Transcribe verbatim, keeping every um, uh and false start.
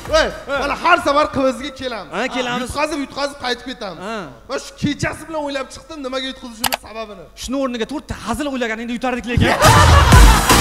voy mana har safar qivizga kelamiz ha kelamiz yutqazib yutqazib qaytib ketamiz va shu kechasi bilan o'ylab chiqdim nimaga yutqizishimiz sababini shuni o'rniga to'rtta hazil o'ylaganingda yutardik lekin